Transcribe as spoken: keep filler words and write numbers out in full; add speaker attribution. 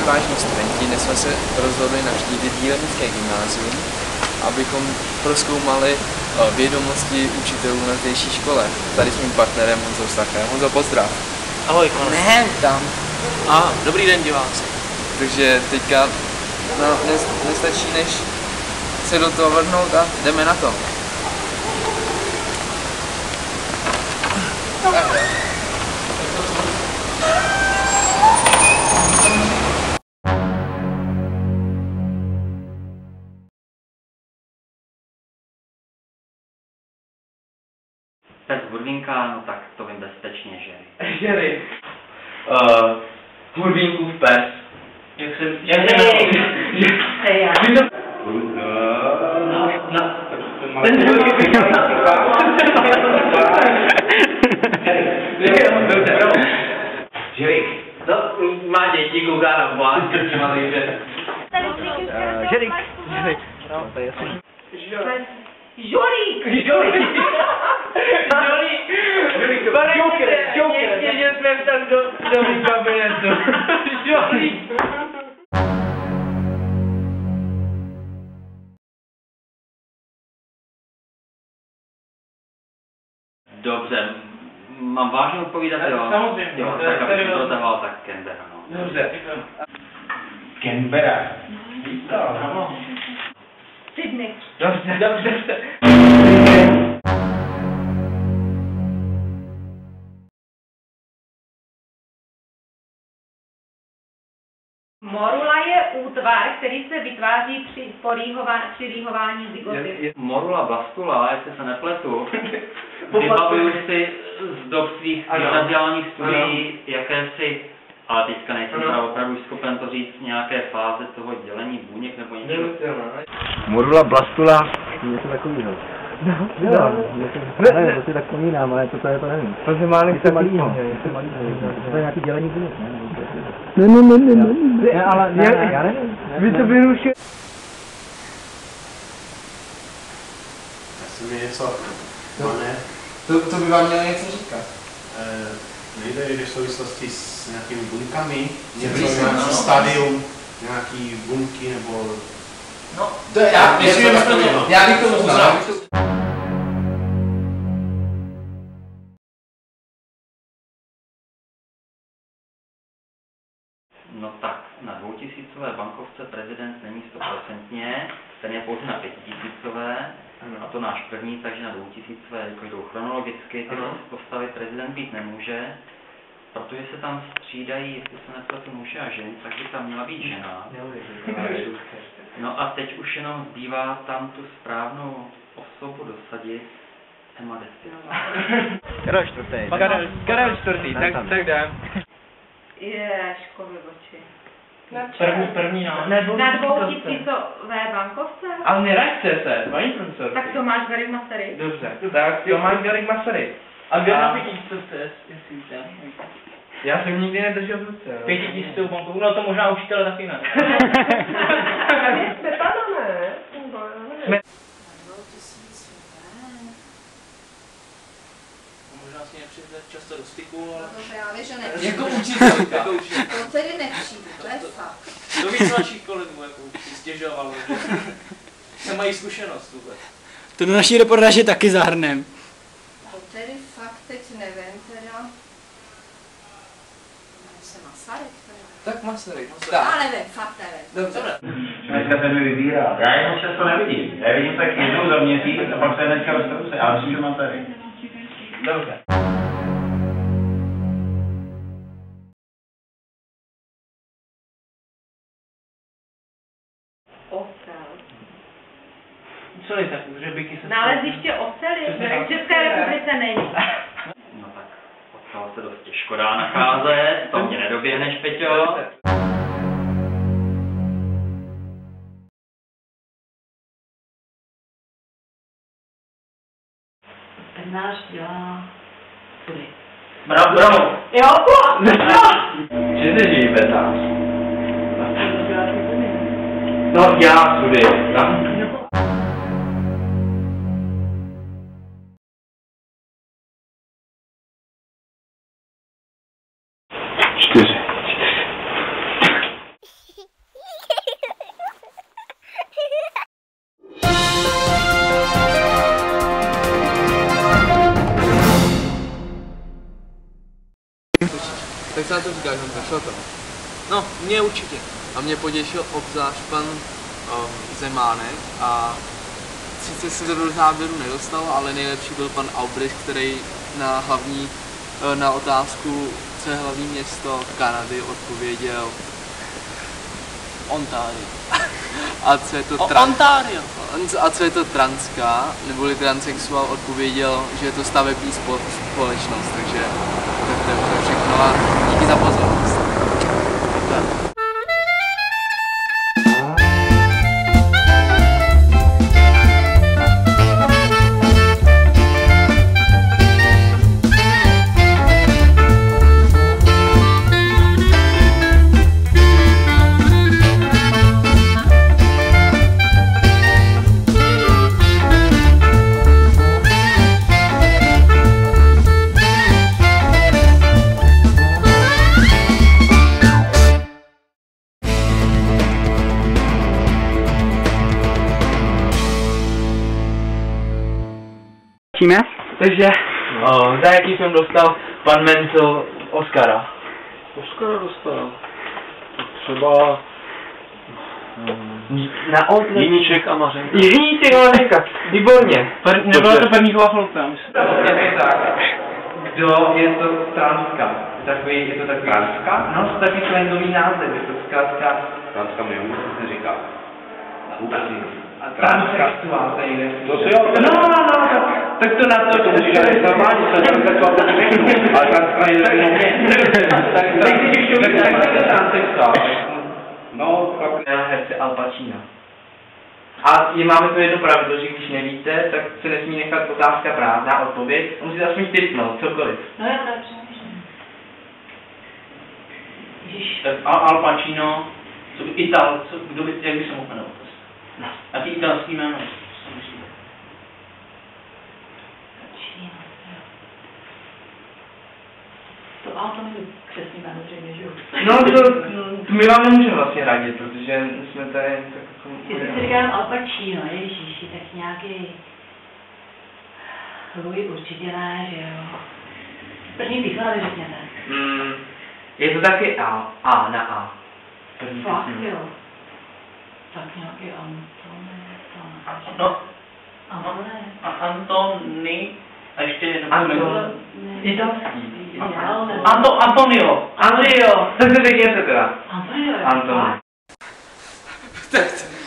Speaker 1: vážní studenti, dnes jsme se rozhodli navštívit Jílemnické gymnázium, abychom prozkoumali vědomosti učitelů na zdejší škole. Tady s mým partnerem Honzou Stachem. Honzo, pozdrav.
Speaker 2: Ahoj, konec.
Speaker 3: Ne, tam.
Speaker 2: A dobrý den, diváci.
Speaker 1: Takže teďka no, nestačí, než se do toho vrhnout a jdeme na to. Tak.
Speaker 3: Pes Hurvinka, no tak to vím bezpečně, Jerry.
Speaker 2: Jerry.
Speaker 4: Uh, Hurvinkův pes.
Speaker 2: Jak jsem... Jak jsem...
Speaker 3: Hej,
Speaker 4: Žerik.
Speaker 2: No, má děti, kouká na vlád, takže...
Speaker 3: Žerik. Žerik. No, to je jasný. Žolík!
Speaker 2: Žolík! Žolík! Joker! Joker! Ještě, že jsme tam do, do mý kabinetu. Žolík!
Speaker 3: Dobře, mám vážně odpovídat, jo?
Speaker 2: Samozřejmě.
Speaker 3: Jo, tak abych to dotahoval, tak Canberra, no.
Speaker 2: Dobře.
Speaker 4: Canberra.
Speaker 2: Ano.
Speaker 3: Sydney.
Speaker 2: Dobře, dobře, dobře.
Speaker 5: Morula je útvar, který se vytváří při, porýhová, při rýhování zygoty.
Speaker 3: Morula blastula, jestli se nepletu, vybavuju si z dob svých gymnaziálních studií jakési, ale teďka nejsem teda opravdu schopen to říct, nějaké fáze toho dělení buněk nebo něčeho.
Speaker 6: Morula blastula, něco takového.
Speaker 7: No, jo, ne, to si tak vzpomínám, ale to je to nevím.
Speaker 6: To je malý,
Speaker 7: to je malý, to je nějaký dělení buněk, ne?
Speaker 6: Ne, ne, ne, ne, ne.
Speaker 7: Ne, ale ne, ne, já nevím.
Speaker 6: Vy to vyrušil.
Speaker 8: Asi mi něco, no ne.
Speaker 1: To, to by vám mělo něco říkat.
Speaker 8: E, nejde jde v souvislosti s nějakými buňkami, něco,
Speaker 1: Něco,
Speaker 8: nějaký
Speaker 1: no.
Speaker 8: stadium, nějaký buňky nebo...
Speaker 1: No, to je, já,
Speaker 8: Myslím,
Speaker 1: já,
Speaker 8: že to
Speaker 1: já, já bych to uznal.
Speaker 3: No tak, na dvoutisícové bankovce prezident není stoprocentně, ten je pouze na pětitisícové, a to náš první, takže na dvoutisícové, jakož jdou chronologicky, ty postavy prezident být nemůže, protože se tam střídají, jestli se nepletu muže a ženy, tak by tam měla být žena. No a teď už jenom zbývá tam tu správnou osobu dosadit, Emma Destinová.
Speaker 6: Karel čtvrtý.
Speaker 2: Karel, Karel čtvrtý, tak, tak dám.
Speaker 5: Ježko, vyboči.
Speaker 2: První, první, no.
Speaker 5: Na dvoutisícové bankovce?
Speaker 2: Ale neraďte se, paní profesorky.
Speaker 5: Tak Tomáš Garrigue Masaryk.
Speaker 2: Dobře, tak Tomáš Garrigue Masaryk. A kde na pětitisícovce, jestli víte? Já jsem nikdy nedržel v ruce. Pětitisícovou bankovku, no to možná učitele taky ne.
Speaker 5: Smetana ne?
Speaker 2: Jsme...
Speaker 9: Možná si nepřijde často do styku, ale...
Speaker 10: No právě, že nepřijde.
Speaker 2: Jako učitelka.
Speaker 9: Jako učitelka.
Speaker 10: To tedy nepřijde, to je fakt.
Speaker 9: To víc našich kolegů jako si stěžovalo, že nemají zkušenost vůbec.
Speaker 7: To do naší reportáže taky zahrnem.
Speaker 10: To tedy fakt teď nevím, teda... Jmenuje se Masaryk, teda.
Speaker 1: Tak Masaryk.
Speaker 10: Já nevím, fakt nevím.
Speaker 1: Dobře.
Speaker 6: Dneska se mi vybírá. Já jenom často nevidím. Já vidím tak jednou za měsíc a pak se hnedka dostanu se. Já myslím, že mám tady.
Speaker 2: Dobře.
Speaker 5: Ocel.
Speaker 2: Co je tak, že byky se...
Speaker 5: Naleziště oceli v České republice není.
Speaker 3: No tak, ocel se dost těžko dá nacházet, to mě nedoběhneš, Peťo.
Speaker 5: Ten náš dělá tudy.
Speaker 2: Bravo, bravo.
Speaker 5: Jo,
Speaker 6: Že nežijí betář. No já sudy.
Speaker 8: Čtyři.
Speaker 1: Tak se na to říkáš, Honzo, šlo to?
Speaker 9: No, mě určitě.
Speaker 1: A mě potěšil obzvlášť pan um, Zemánek a sice se to do záběru nedostalo, ale nejlepší byl pan Albrecht, který na hlavní, na otázku, co je hlavní město Kanady, odpověděl
Speaker 9: Ontario.
Speaker 1: A co je to
Speaker 9: O,
Speaker 1: trans...
Speaker 9: Ontario.
Speaker 1: A co je to transka, neboli transsexuál, odpověděl, že je to stavební společnost, takže to je všechno a díky za pozornost.
Speaker 2: Takže, o, za jaký film dostal pan Menzel Oscara?
Speaker 8: Oscara dostal. Třeba...
Speaker 2: Na Outlet...
Speaker 8: Jiníček a Mařenka.
Speaker 2: Jiníček a Mařenka, výborně.
Speaker 9: Per, nebyla to Perníková chloupka, myslím.
Speaker 2: Je tak. Kdo je to transka? Takový, je to takový... Transka? No, to takový slangový název, je to zkrátka...
Speaker 8: Transka mi vůbec neříká. Vůbec nic.
Speaker 2: Transsexuál tady jde.
Speaker 8: To si jo?
Speaker 2: No, no, no, tak to na to...
Speaker 8: To musíš ale normální, jsem transsexuál, to řeknu. Ale transka je jenom mě.
Speaker 2: Tak když už to víš, tak je transsexuál.
Speaker 8: No, fakt.
Speaker 2: Herce Al Pacino. A je, máme tu jedno pravidlo, že když nevíte, tak se nesmí nechat otázka právná odpověď. A musíte aspoň tipnout, cokoliv.
Speaker 5: No já právě přemýšlím. Ježiš.
Speaker 9: Al, Al Pacino, co by Ital, co, kdo by, jak by se mohl jmenovat? A ty italský jméno, co myslíte?
Speaker 5: Pacino, jo. To ale to není křesný jméno zřejmě, že jo?
Speaker 2: No to, to my vám nemůžeme vlastně radit, protože jsme tady tak jako...
Speaker 5: Jestli si říkám Al Pacino, ježiši, tak nějaký... Louis určitě ne, že jo? První písmena řekněte.
Speaker 2: Mm, je to taky A, A na A. První
Speaker 5: Fakt
Speaker 2: písmeno.
Speaker 5: jo. Tak nějaký Anton, Anton.
Speaker 9: No,
Speaker 5: Anton.
Speaker 9: a Antony, a ještě jedno.
Speaker 2: Anton. Italský.
Speaker 9: Anto, Antonio.
Speaker 2: Antonio. Tak se řekněte teda.
Speaker 5: Antonio.
Speaker 2: Anton.
Speaker 1: Tak